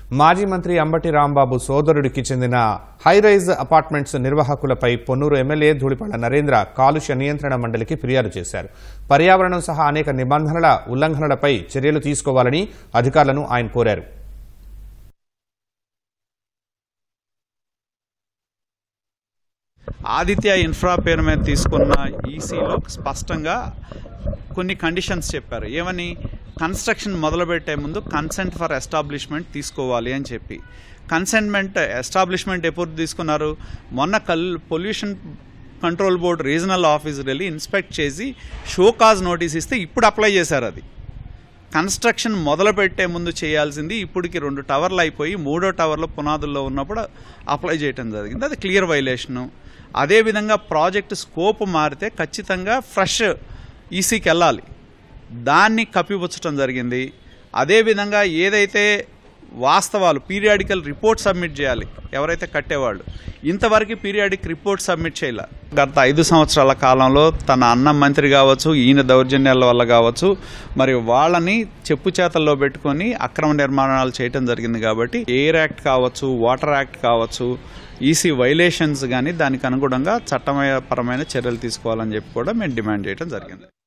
మాజీ మంత్రి అంబటి రాంబాబు సోదరుడికి చెందిన హైరైజ్ అపార్ట్మెంట్స్ నిర్వాహకులపై పొన్నూరు ఎమ్మెల్యే ధూళిపాళ్ల నరేంద్ర కాలుష్య నియంత్రణ మండలికి ఫిర్యాదు చేశారు. పర్యావరణం సహా అనేక నిబంధనల ఉల్లంఘనలపై చర్యలు తీసుకోవాలని అధికారులను ఆయన కోరారు. ఆదిత్య ఇన్ఫ్రా పేరు మీద తీసుకున్న ఈసీలో స్పష్టంగా కొన్ని కండిషన్స్ చెప్పారు. ఏమని? కన్స్ట్రక్షన్ మొదలుపెట్టే ముందు కన్సెంట్ ఫర్ ఎస్టాబ్లిష్మెంట్ తీసుకోవాలి అని చెప్పి. ఎస్టాబ్లిష్మెంట్ ఎప్పుడు తీసుకున్నారు? మొన్న pollution control board regional officer వెళ్ళి ఇన్స్పెక్ట్ చేసి షోకాజ్ నోటీస్ ఇస్తే ఇప్పుడు అప్లై చేశారు. అది కన్స్ట్రక్షన్ మొదలుపెట్టే ముందు చేయాల్సింది ఇప్పటికి 2 టవర్లు అయిపోయి 3వ టవర్లో పునాదుల్లో ఉన్నప్పుడు అప్లై చేయడం జరిగింది. అది క్లియర్ వైలేషను. అదేవిధంగా ప్రాజెక్టు స్కోప్ మారితే ఖచ్చితంగా ఫ్రెష్ ఈసీకి వెళ్ళాలి, దాన్ని కప్పిపుచ్చడం జరిగింది. అదేవిధంగా ఏదైతే వాస్తవాలు పీరియాడికల్ రిపోర్ట్ సబ్మిట్ చేయాలి ఎవరైతే కట్టేవాళ్ళు, ఇంతవరకు పీరియాడిక్ రిపోర్ట్ సబ్మిట్ చేయాలి. గత 5 సంవత్సరాల కాలంలో తన అన్న మంత్రి కావచ్చు, ఈయన దౌర్జన్యాల వల్ల కావచ్చు, మరి వాళ్ళని చెప్పు చేతల్లో పెట్టుకొని అక్రమ నిర్మాణాలు చేయడం జరిగింది. కాబట్టి ఎయిర్ యాక్ట్ కావచ్చు, వాటర్ యాక్ట్ కావచ్చు, ఈసీ వైలేషన్స్ కానీ దానికి అనుగుణంగా చట్టపరమైన చర్యలు తీసుకోవాలని చెప్పి కూడా మేము డిమాండ్ చేయడం జరిగింది.